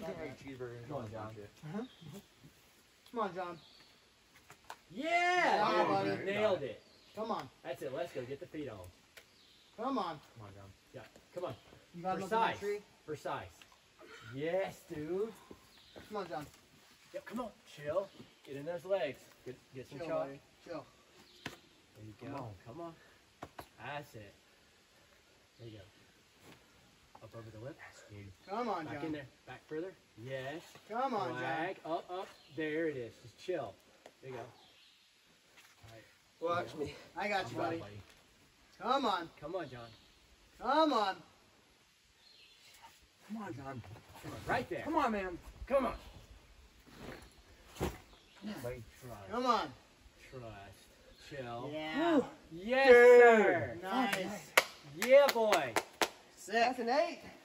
can't make cheeseburgers. Come on, John. Come on, John. Yeah! Come on, Dude, buddy. nailed it. Come on. That's it. Let's go. Get the feet on. Come on. Come on, John. Yeah. Come on. You gotta look at that tree. Precise. Yes, dude. Come on, John. Yep, come on. Chill. Get in those legs. Get some Chill, chalk. buddy. Chill. There you go. Come on. That's it. There you go. Up over the lip. Come on, John. Back in there. Back further. Yes. Come on, Flag. Up, up. There it is. Just chill. There you go. All right. Watch me. I got you, buddy. Come on. Come on, John. Come on. Come on, John. Come on. Right there. Come on, man. Come on. Wait. Trust. Come on. Trust. Chill. Yeah. Yes, sir. Nice. Yeah, boy. Sick. That's an 8.